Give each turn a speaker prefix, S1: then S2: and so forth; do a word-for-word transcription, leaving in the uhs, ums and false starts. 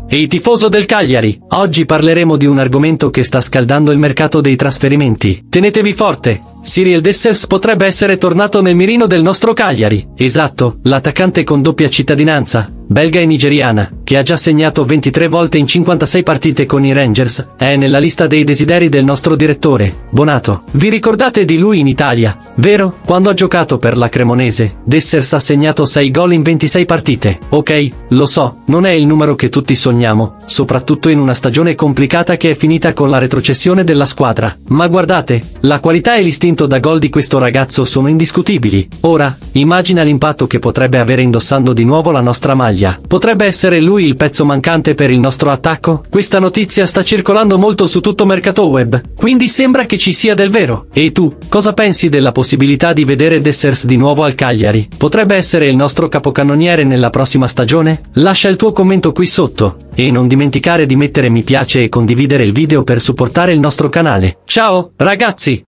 S1: Ehi tifoso del Cagliari, oggi parleremo di un argomento che sta scaldando il mercato dei trasferimenti. Tenetevi forte, Cyriel Dessers potrebbe essere tornato nel mirino del nostro Cagliari. Esatto, l'attaccante con doppia cittadinanza, belga e nigeriana, che ha già segnato ventitré volte in cinquantasei partite con i Rangers, è nella lista dei desideri del nostro direttore, Bonato. Vi ricordate di lui in Italia, vero? Quando ha giocato per la Cremonese, Dessers ha segnato sei gol in ventisei partite. Ok, lo so, non è il numero che tutti sogniamo, soprattutto in una stagione complicata che è finita con la retrocessione della squadra. Ma guardate, la qualità e l'istinto da gol di questo ragazzo sono indiscutibili. Ora, immagina l'impatto che potrebbe avere indossando di nuovo la nostra maglia. Potrebbe essere lui il pezzo mancante per il nostro attacco? Questa notizia sta circolando molto su tutto mercato web, quindi sembra che ci sia del vero. E tu, cosa pensi della possibilità di vedere Dessers di nuovo al Cagliari? Potrebbe essere il nostro capocannoniere nella prossima stagione? Lascia il tuo commento qui sotto, e non dimenticare di mettere mi piace e condividere il video per supportare il nostro canale. Ciao, ragazzi!